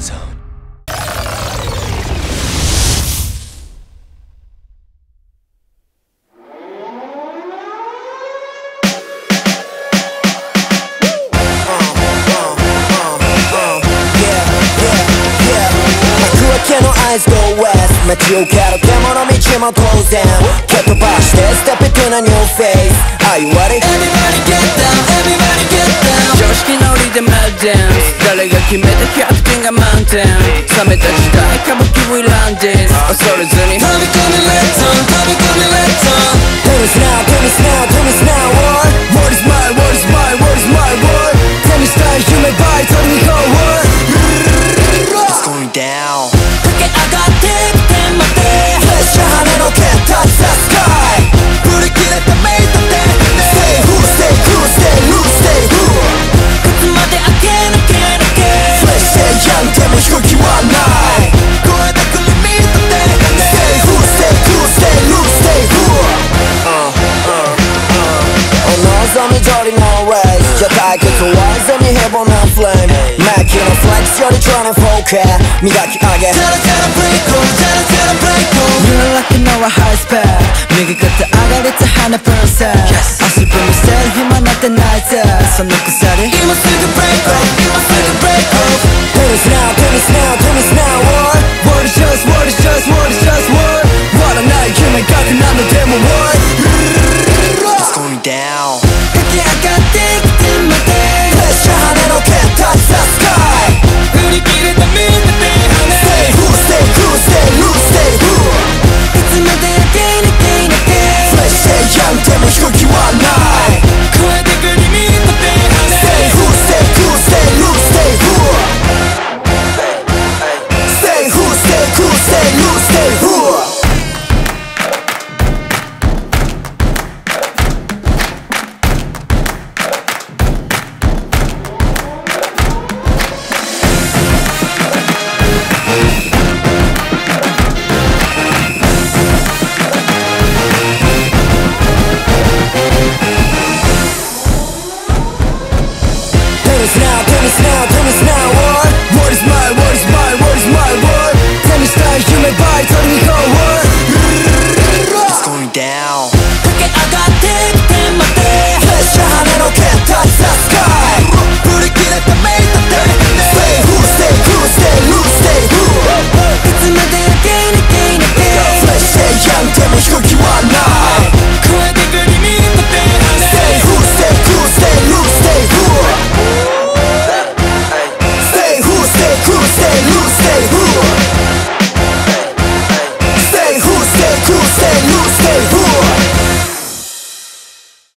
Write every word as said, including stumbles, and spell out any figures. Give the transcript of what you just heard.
zone. Eyes go west 街を蹴る獣道も当然蹴飛ばして Step into a new phase Are you ready? Everybody get down, everybody get down 常識のリでマルデン誰が決めたキャプテンが満点冷めた時代歌舞伎 We run this 恐れずに飛び込み Let's on 飛び込み Let's on Tell us now, tell us now, tell us now What? What is my, what is my, what is my word? Tell me style,夢バイトにgo word It's going down 駆け上がってきて待てプレッシャー跳ねのけ Touch the sky 振り切れたメイトで Stay who, stay cool, stay loose, stay who いつまで開け抜け抜け Fresh stay young でも飛行機はない声だけリミットで Stay who, stay cool, stay loose, stay who Uh, uh, uh お望み通りの race じゃ退屈はずに平凡な flame マキの flex より trying to focus 磨き上げ Tell us how to break on, tell us how to break on You're like no high spec 右肩上がり it's one hundred percent 足踏みしてる暇なんてないぜその鎖今すぐ break off 今すぐ break off Tell us now, tell us now, tell us now what? What is just, what is just, what is just what? 割らない夢がく何度でも what? It's going down 駆け上がってきて待てプレッシャー跳ねのけ Touch the sky 振り切れたみんなで跳ね Stay who, stay cool, stay loose, stay who いつまで開け抜け抜け Fresh stay young でも飛行機はない声だけリミットで跳ね Stay who, stay cool, stay loose, stay who Stay who, stay cool, stay loose, stay who We'll be right back.